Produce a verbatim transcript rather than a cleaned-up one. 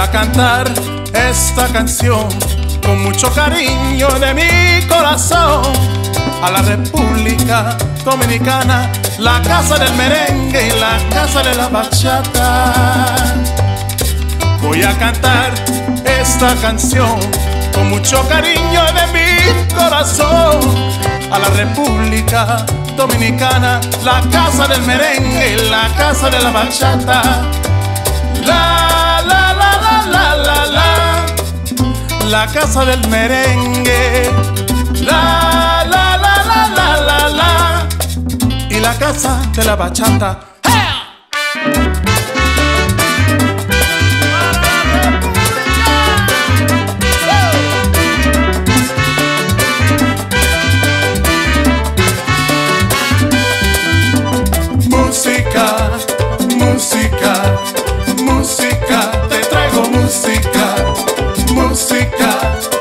a cantar esta canción con mucho cariño de mi corazón a la República Dominicana, la casa del merengue y la casa de la bachata. Voy a cantar esta canción con mucho cariño de mi corazón a la República Dominicana, la casa del merengue y la casa de la bachata. La, la, la, la, la, la, la, la casa del merengue. La, la, la, la, la, la, la, y la casa de la bachata. Música, música, música, te traigo música, música.